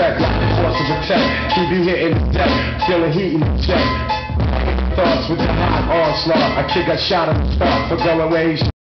check, like the force of attack. Keep you hitting the deck, feeling heat in the check. Thoughts with the hot onslaught. A kid got shot in the spot for going where he